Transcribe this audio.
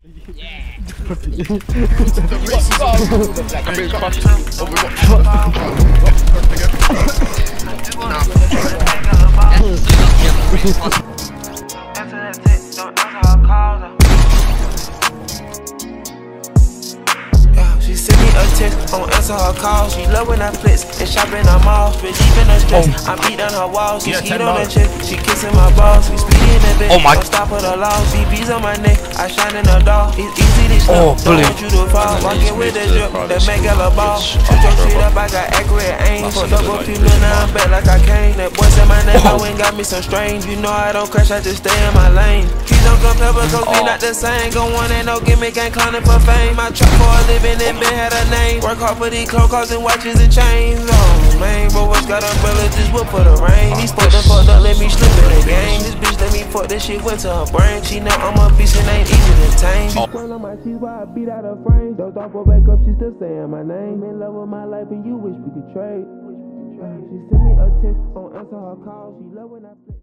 Yeah. She send me a text, don't answer her calls. She love when I flex and shop in her mall. Relieving her stress, I beat down her walls. She ski on her chest, she kissing my balls. We speed in the bed, don't stop at the laws. BB's on my neck, I shine in the dark. It's easy to slip, don't want you to fall. Walking with the drip, that make Gala ball. Shoot your shit up, I got accurate aim. Fucked up a few little, now I'm back like I came. That boy said my name, I went got me some strange. You know I don't crash, I just stay in my lane. He don't compare because we not the same. Go on, ain't no gimmick, ain't clowning for fame. I trap for a living and been had a name. Work hard for these clothes, causing watches and chains. Oh man, bro, what's got umbrella, just whip for the rain. These fucked up, let me slip in the game. This bitch let me fuck, this shit went to her brain. She know I'm a beast and ain't easy to tame. She twirl on my cheese while I beat out her frame. Don't thought for back up, she still saying my name. In love with my life and you wish we could trade. She sent me a text, don't answer her call. She love when I flip.